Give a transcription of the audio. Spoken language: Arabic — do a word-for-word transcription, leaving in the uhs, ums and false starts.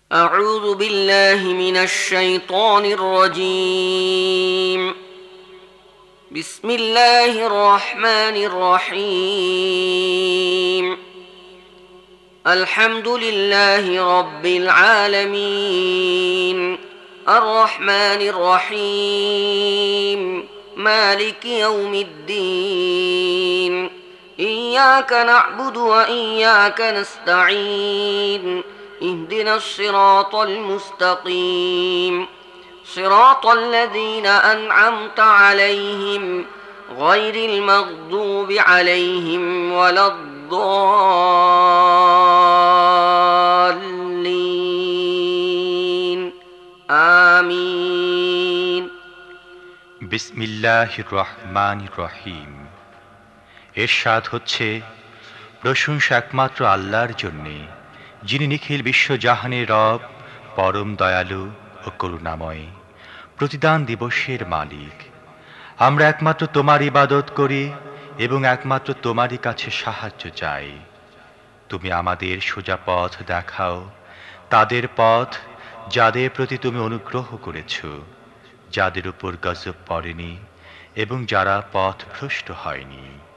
أعوذ بالله من الشيطان الرجيم. بسم الله الرحمن الرحيم. الحمد لله رب العالمين، الرحمن الرحيم، مالك يوم الدين. إياك نعبد وإياك نستعين، اهدنا الصراط المستقيم، صراط الذين أنعمت عليهم غير المغضوب عليهم ولا الضالين. آمين. বিসমিল্লাহির রহমানির রহিম। এরশাদ হচ্ছে, প্রশংসা একমাত্র আল্লাহর জন্যে, যিনি নিখিল বিশ্বজাহানের রব, পরম দয়ালু ও করুণাময়, প্রতিদান দিবসের মালিক। আমরা একমাত্র তোমার ইবাদত করি এবং একমাত্র তোমারই কাছে সাহায্য চাই। তুমি আমাদের সোজা পথ দেখাও, তাদের পথ যাদের প্রতি তুমি অনুগ্রহ করেছ, যাদের উপর গজব পড়েনি এবং যারা পথভ্রষ্ট হয়নি।